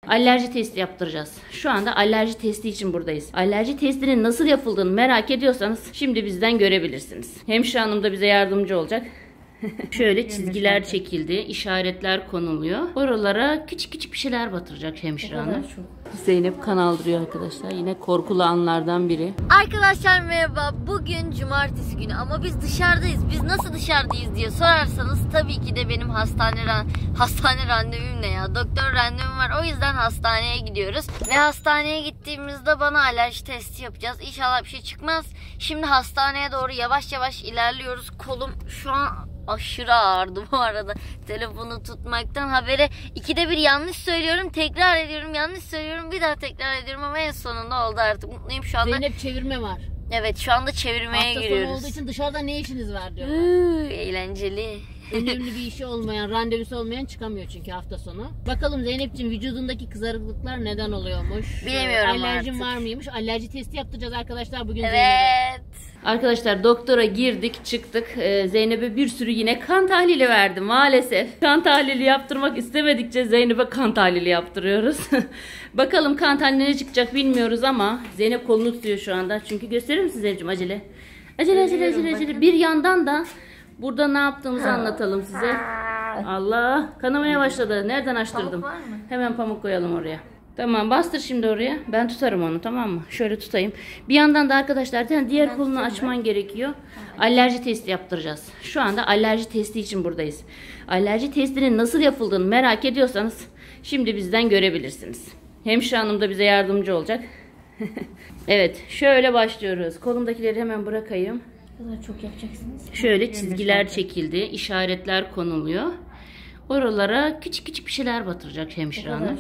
Alerji testi yaptıracağız. Şu anda alerji testi için buradayız. Alerji testinin nasıl yapıldığını merak ediyorsanız şimdi bizden görebilirsiniz. Hemşire hanım da bize yardımcı olacak. Şöyle çizgiler çekildi, işaretler konuluyor. Oralara küçük küçük bir şeyler batıracak hemşire hanım. Zeynep kan aldırıyor arkadaşlar. Yine korkulu anlardan biri. Arkadaşlar merhaba. Bugün cumartesi günü ama biz dışarıdayız. Biz nasıl dışarıdayız diye sorarsanız tabii ki de benim hastane randevum ne ya? Doktor randevum var. O yüzden hastaneye gidiyoruz. Ve hastaneye gittiğimizde bana alerji testi yapacağız. İnşallah bir şey çıkmaz. Şimdi hastaneye doğru yavaş yavaş ilerliyoruz. Kolum şu an aşırı ağrıdı bu arada. Telefonu tutmaktan habere ikide bir yanlış söylüyorum. Tekrar ediyorum. Yanlış söylüyorum. Bir daha tekrar ediyorum ama en sonunda oldu artık. Mutluyum şu anda. Zeynep çevirme var. Evet şu anda çevirmeye giriyoruz. Hafta sonu olduğu için dışarıda ne işiniz var diyorlar. Eğlenceli. Önemli bir işi olmayan, randevusu olmayan çıkamıyor çünkü hafta sonu. Bakalım Zeynep'ciğim vücudundaki kızarıklıklar neden oluyormuş? Bilemiyorum Alerjin artık. var mıymış? Alerji testi yaptıracağız arkadaşlar bugün Evet. Zeynep'e. Arkadaşlar doktora girdik çıktık. Zeynep'e bir sürü yine kan tahlili verdi maalesef. Kan tahlili yaptırmak istemedikçe Zeynep'e kan tahlili yaptırıyoruz. Bakalım kan tahlili ne çıkacak bilmiyoruz ama Zeynep kolunu tutuyor şu anda. Çünkü gösterir misin Zeynep'ciğim acele? Acele. Bir yandan da burada ne yaptığımızı anlatalım size. Allah kanamaya başladı. Nereden açtırdım? Pamuk var mı? Hemen pamuk koyalım oraya. Tamam bastır şimdi oraya. Ben tutarım onu tamam mı? Şöyle tutayım. Bir yandan da arkadaşlar diğer kolunu açman gerekiyor. Alerji testi yaptıracağız. Şu anda alerji testi için buradayız. Alerji testinin nasıl yapıldığını merak ediyorsanız şimdi bizden görebilirsiniz. Hemşire hanım da bize yardımcı olacak. Evet şöyle başlıyoruz. Kolumdakileri hemen bırakayım. Ne kadar çok yapacaksınız? Şöyle çizgiler çekildi. İşaretler konuluyor. Oralara küçük küçük bir şeyler batıracak hemşire hanım.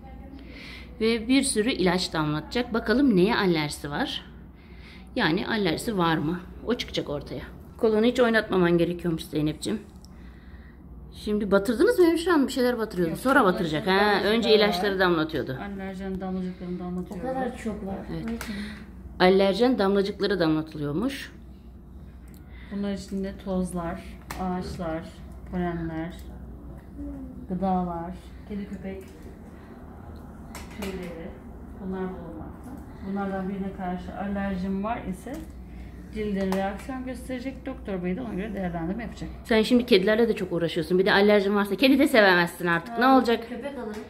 Ve bir sürü ilaç damlatacak. Bakalım neye alerjisi var? Yani alerjisi var mı? O çıkacak ortaya. Kolunu hiç oynatmaman gerekiyormuş Zeynep'ciğim. Şimdi batırdınız mı hemşire hanım? Bir şeyler batırıyordu. Sonra batıracak. Önce ilaçları damlatıyordu. Alerjen damlacıklarını damlatıyor. O kadar çok var. Evet. Alerjen damlacıkları damlatılıyormuş. Bunlar içinde tozlar, ağaçlar, polenler, gıdalar, kedi köpek tüyleri bunlar bulunmakta. Bunlardan birine karşı alerjim var ise cildin reaksiyon gösterecek. Doktor bey de ona göre değerlendirme yapacak. Sen şimdi kedilerle de çok uğraşıyorsun. Bir de alerjin varsa kedi de sevemezsin artık. Ne olacak? Köpek alırım.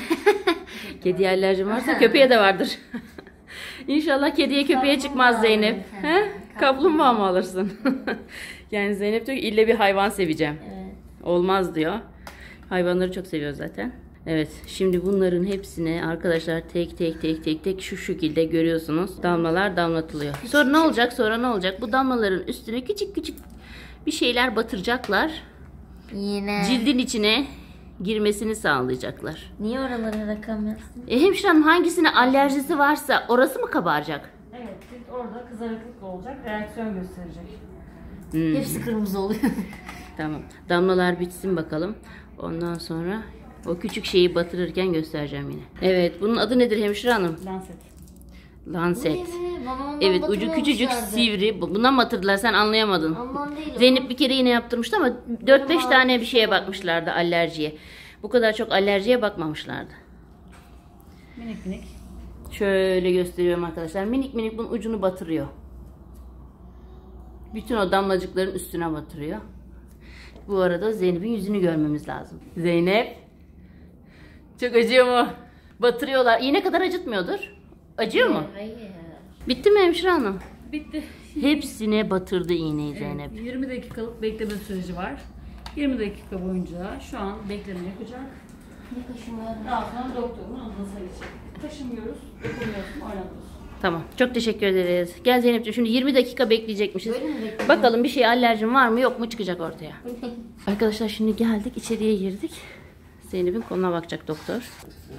Kediye alerjin varsa köpeğe de vardır. İnşallah kediye köpeğe çıkmaz Zeynep. He? Kaplumbağa mı alırsın? Yani Zeynep diyor ki ille bir hayvan seveceğim. Evet. Olmaz diyor. Hayvanları çok seviyor zaten. Evet şimdi bunların hepsine arkadaşlar tek şu şekilde görüyorsunuz. Damlalar damlatılıyor. Sonra ne olacak? Bu damlaların üstüne küçük küçük bir şeyler batıracaklar. Yine. Cildin içine girmesini sağlayacaklar. Niye oralara rakam yazsın? Hemşire hanım hangisine alerjisi varsa orası mı kabaracak? Evet, cilt orada kızarıklık olacak, reaksiyon gösterecek. Hepsi kırmızı oluyor. Tamam. Damlalar bitsin bakalım. Ondan sonra o küçük şeyi batırırken göstereceğim yine. Evet, bunun adı nedir hemşire hanım? Lancet. Lancet. Evet, ucu küçücük sivri. Buna mı batırdılar? Sen anlayamadın. Ondan değil. Zeynep bir kere yine yaptırmıştı ama 4-5 tane bir şeye bakmışlardı alerjiye. Bu kadar çok alerjiye bakmamışlardı. Minik minik. Şöyle gösteriyorum arkadaşlar. Minik minik bunun ucunu batırıyor. Bütün o damlacıkların üstüne batırıyor. Bu arada Zeynep'in yüzünü görmemiz lazım. Zeynep. Çok acıyor mu? Batırıyorlar. İğne kadar acıtmıyordur. Acıyor mu? Hayır. Bitti mi hemşire hanım? Bitti. Hepsine batırdı iğneyi Zeynep. 20 dakikalık bekleme süreci var. 20 dakika boyunca şu an bekleme yapacak. Ne kaşım var? Daha sonra doktorun odasına geçecek. Taşımıyoruz, dokunmuyorsun, oynamıyorsun. Tamam. Çok teşekkür ederiz. Gel Zeynep'ciğim şimdi 20 dakika bekleyecekmişiz. Böyle mi bekleyeceğim? Bakalım bir şey alerjin var mı yok mu çıkacak ortaya. Arkadaşlar şimdi geldik içeriye girdik. Zeynep'in koluna bakacak doktor.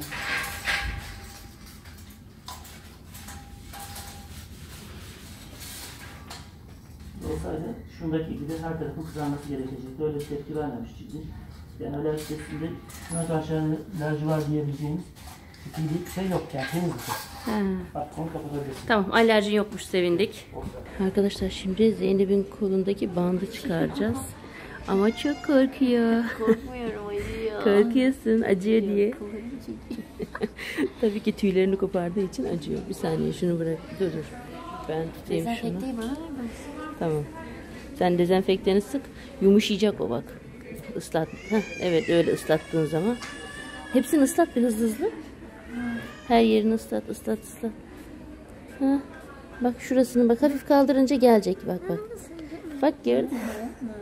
Olsaydı şundaki gibi her tarafın kızarması gerekecekti. Öyle bir tepki vermemiş cildin. Yani alerji testinde şuna karşı alerji var diyebileceğimiz bir şey yok yani temiz bir şey. Bak onu kapatabilirsin. Tamam alerjin yokmuş sevindik. Arkadaşlar şimdi Zeynep'in kolundaki bandı çıkaracağız. Ama çok korkuyor. Korkmuyorum acıyor. Korkuyorsun acıyor diye. Tabii ki tüylerini kopardığı için acıyor. Bir saniye şunu bırak. Dur. Ben tutayım şunu. Tamam. Sen dezenfektanı sık. Yumuşayacak o bak. Islat. Heh, evet öyle ıslattığın zaman. Hepsini ıslat bir hızlı. Her yerini ıslat. Heh. Bak şurasını bak hafif kaldırınca gelecek bak. Bak gördün mü?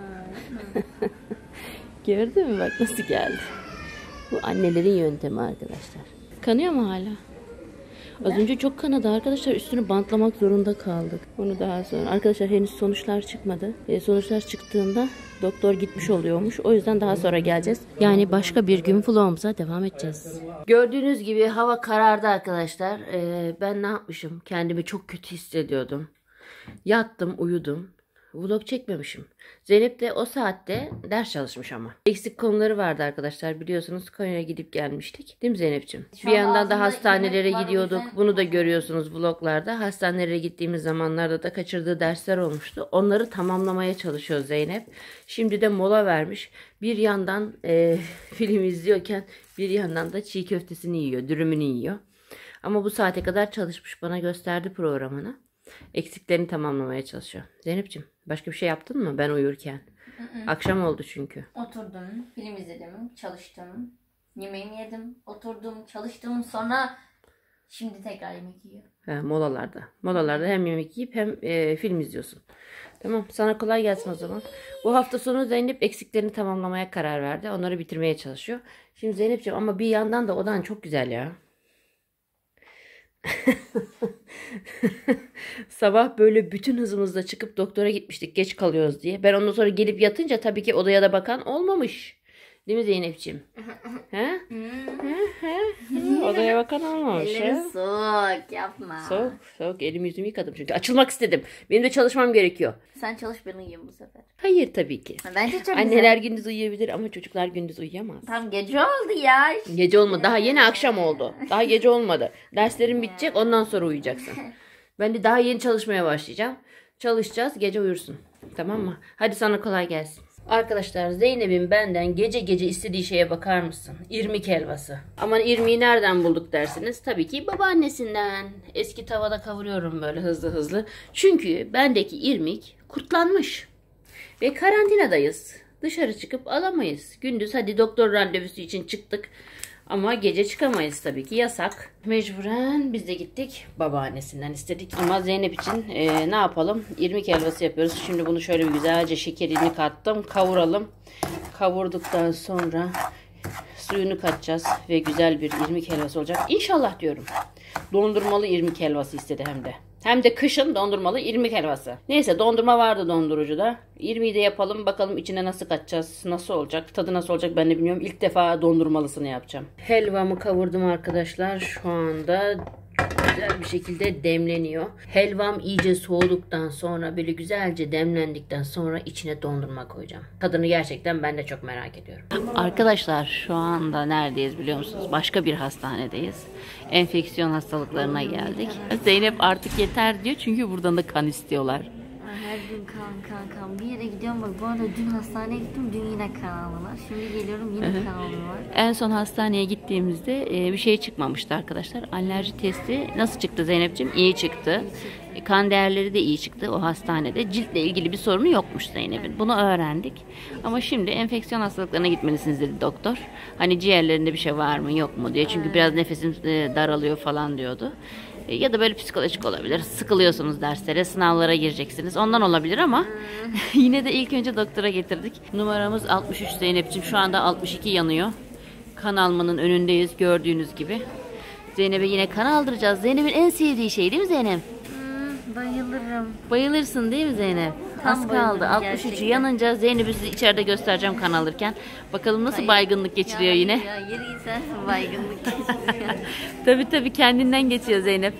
Gördün mü bak nasıl geldi. Bu annelerin yöntemi arkadaşlar. Kanıyor mu hala? Az önce çok kanadı arkadaşlar. Üstünü bantlamak zorunda kaldık. Onu daha sonra. Arkadaşlar henüz sonuçlar çıkmadı. Sonuçlar çıktığında doktor gitmiş oluyormuş. O yüzden daha sonra geleceğiz. Yani başka bir gün vlogumuza devam edeceğiz. Gördüğünüz gibi hava karardı arkadaşlar. Ben ne yapmışım? Kendimi çok kötü hissediyordum. Yattım, uyudum. Vlog çekmemişim. Zeynep de o saatte ders çalışmış ama. Eksik konuları vardı arkadaşlar. Biliyorsunuz Konya'ya gidip gelmiştik. Değil mi Zeynep'ciğim? Bir yandan da hastanelere gidiyorduk. Bunu da görüyorsunuz vloglarda. Hastanelere gittiğimiz zamanlarda da kaçırdığı dersler olmuştu. Onları tamamlamaya çalışıyor Zeynep. Şimdi de mola vermiş. Bir yandan film izliyorken bir yandan da çiğ köftesini yiyor. Dürümünü yiyor. Ama bu saate kadar çalışmış. Bana gösterdi programını. Eksiklerini tamamlamaya çalışıyor. Zeynep'ciğim başka bir şey yaptın mı ben uyurken? Akşam oldu çünkü. Oturdum, film izledim, çalıştım, yemeğimi yedim, oturdum, çalıştım, sonra şimdi tekrar yemek yiyorum. Molalarda. Molalarda hem yemek yiyip hem film izliyorsun. Tamam, sana kolay gelsin o zaman. Bu hafta sonu Zeynep eksiklerini tamamlamaya karar verdi. Onları bitirmeye çalışıyor. Şimdi Zeynep'ciğim ama bir yandan da odan çok güzel ya. Sabah böyle bütün hızımızla çıkıp doktora gitmiştik geç kalıyoruz diye. Ben ondan sonra gelip yatınca tabii ki odaya da bakan olmamış. Değil mi Zeynep'ciğim? He? Odaya bakan olmamış. Ellerim soğuk, yapma. Soğuk. Elimi yüzümü yıkadım çünkü. Açılmak istedim. Benim de çalışmam gerekiyor. Sen çalış, ben uyuyayım bu sefer. Hayır tabii ki. Bence çok Anneler gündüz uyuyabilir ama çocuklar gündüz uyuyamaz. Tam gece oldu ya. Gece olmadı. Daha yeni akşam oldu. Daha gece olmadı. Derslerin bitecek ondan sonra uyuyacaksın. Ben de daha yeni çalışmaya başlayacağım. Çalışacağız. Gece uyursun. Tamam mı? Hadi sana kolay gelsin. Arkadaşlar Zeynep'in benden gece gece istediği şeye bakar mısın? İrmik helvası. Aman irmiği nereden bulduk dersiniz? Tabii ki babaannesinden. Eski tavada kavuruyorum böyle hızlı. Çünkü bendeki irmik kurtlanmış. Ve karantinadayız. Dışarı çıkıp alamayız. Gündüz hadi doktor randevusu için çıktık. Ama gece çıkamayız tabii ki, yasak. Mecburen biz de gittik babaannesinden istedik. Ama Zeynep için ne yapalım? İrmik helvası yapıyoruz. Şimdi bunu şöyle bir güzelce şekerini kattım. Kavuralım. Kavurduktan sonra suyunu katacağız. Ve güzel bir irmik helvası olacak. İnşallah diyorum. Dondurmalı irmik helvası istedi hem de. Hem de kışın dondurmalı irmik helvası. Neyse dondurma vardı dondurucuda. İrmiği de yapalım. Bakalım içine nasıl katacağız. Nasıl olacak? Tadı nasıl olacak ben de bilmiyorum. İlk defa dondurmalısını yapacağım. Helvamı kavurdum arkadaşlar. Şu anda güzel bir şekilde demleniyor. Helvam iyice soğuduktan sonra böyle güzelce demlendikten sonra içine dondurma koyacağım. Tadını gerçekten ben de çok merak ediyorum. Arkadaşlar şu anda neredeyiz biliyor musunuz? Başka bir hastanedeyiz. Enfeksiyon hastalıklarına geldik. Zeynep artık yeter diyor çünkü buradan da kan istiyorlar. Her gün kan. Bir yere gidiyorum bak. Bu arada dün hastaneye gittim. Dün yine kan aldılar. Şimdi geliyorum yine kan alıyorlar. En son hastaneye gittiğimizde bir şey çıkmamıştı arkadaşlar. Alerji testi nasıl çıktı Zeynep'ciğim? İyi çıktı. Kan değerleri de iyi çıktı o hastanede. Ciltle ilgili bir sorunu yokmuş Zeynep'in. Bunu öğrendik. Ama şimdi enfeksiyon hastalıklarına gitmelisiniz dedi doktor. Hani ciğerlerinde bir şey var mı yok mu diye. Çünkü biraz nefesim daralıyor falan diyordu. Ya da böyle psikolojik olabilir. Sıkılıyorsunuz derslere, sınavlara gireceksiniz. Ondan olabilir ama yine de ilk önce doktora getirdik. Numaramız 63 Zeynep'ciğim. Şu anda 62 yanıyor. Kan almanın önündeyiz gördüğünüz gibi. Zeynep'e yine kan aldıracağız. Zeynep'in en sevdiği şey değil mi Zeynep? Bayılırım. Bayılırsın değil mi Zeynep? Az kaldı. 63'ü yanınca Zeynep'i size içeride göstereceğim kan alırken. Bakalım nasıl baygınlık geçiriyor yine. Ya yürü sen baygınlık geçiriyor. Tabii kendinden geçiyor Zeynep.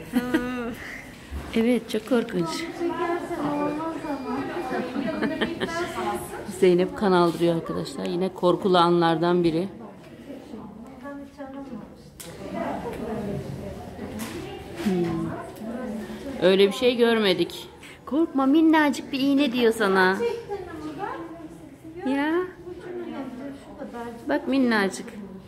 Evet çok korkunç. Zeynep kan aldırıyor arkadaşlar. Yine korkulu anlardan biri. Öyle bir şey görmedik. Korkma minnacık bir iğne diyor sana. Ya. Bak minnacık.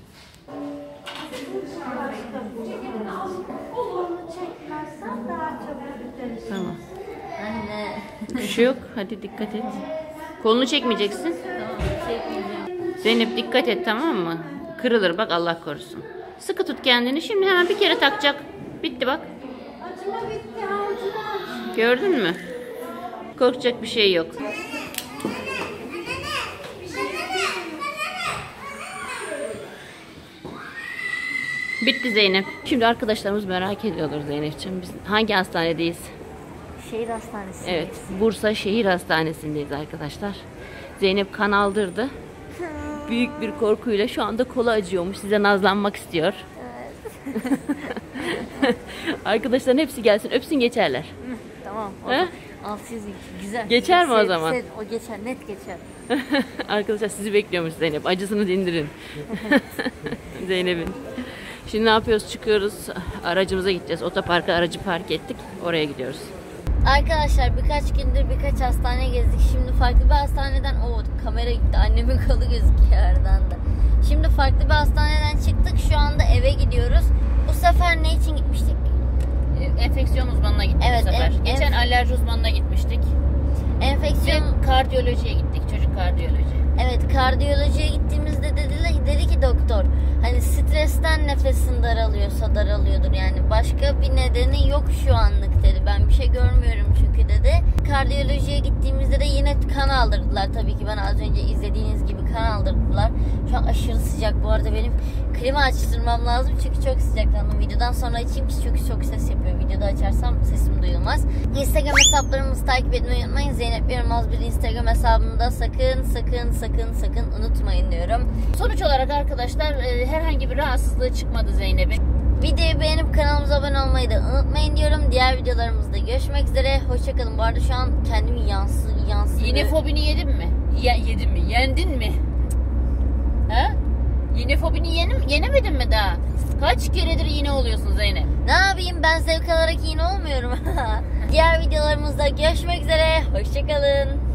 Tamam. Anne. Bir şey yok. Hadi dikkat et. Kolunu çekmeyeceksin. Zeynep dikkat et, tamam mı? Kırılır bak, Allah korusun. Sıkı tut kendini. Şimdi hemen bir kere takacak. Bitti bak. Gördün mü? Korkacak bir şey yok. Bitti Zeynep. Şimdi arkadaşlarımız merak ediyordur Zeynep'ciğim. Biz hangi hastanedeyiz? Şehir hastanesi. Evet, Bursa Şehir Hastanesi'ndeyiz arkadaşlar. Zeynep kan aldırdı. Büyük bir korkuyla şu anda kolu acıyormuş. Size nazlanmak istiyor. Evet. Arkadaşların hepsi gelsin, öpsün geçerler. Tamam. He? 600 güzel. Geçer mi o zaman? O geçer, net geçer. Arkadaşlar sizi bekliyormuş Zeynep. Acısını dindirin. Zeynep'in. Şimdi ne yapıyoruz? Çıkıyoruz. Aracımıza gideceğiz. Otoparka aracı park ettik. Oraya gidiyoruz. Arkadaşlar birkaç gündür birkaç hastane gezdik. Şimdi farklı bir hastaneden kamera gitti. Annemin kolu gözüküyor aradan da. Şimdi farklı bir hastaneden çıktık. Şu anda eve gidiyoruz. Bu sefer ne için gitmiştik? Enfeksiyon uzmanına gittik Evet, bu sefer. Geçen alerji uzmanına gitmiştik. Enfeksiyon Kardiyolojiye gittik. Çocuk kardiyoloji. Evet, kardiyolojiye gittiğimizde dedi ki doktor, hani stresten nefesin daralıyordur yani başka bir nedeni yok şu anlık dedi. Ben bir şey görmüyorum çünkü dedi. Kardiyolojiye gittiğimizde de yine kan aldırdılar, tabii ki bana az önce izlediğiniz gibi kan aldırdılar. Şu an aşırı sıcak, bu arada benim klima açtırmam lazım çünkü çok sıcaklandım. Videodan sonra açayım çünkü çok ses yapıyor. Videoda açarsam sesim duyulmaz. Instagram hesaplarımızı takip etmeyi unutmayın. Zeynep Yormaz bir Instagram hesabımda sakın unutmayın diyorum. Sonuç olarak arkadaşlar herhangi bir rahatsızlığı çıkmadı Zeynep'in. Videoyu beğenip kanalımıza abone olmayı da unutmayın diyorum. Diğer videolarımızda görüşmek üzere. Hoşçakalın. Bu arada şu an kendimi yansıdı. Yine fobini yedin mi? Yedin mi? Yendin mi? Ha? Yine fobini yenemedin mi daha? Kaç keredir yine oluyorsun Zeynep? Ne yapayım, ben zevk alarak yine olmuyorum. Diğer videolarımızda görüşmek üzere. Hoşçakalın.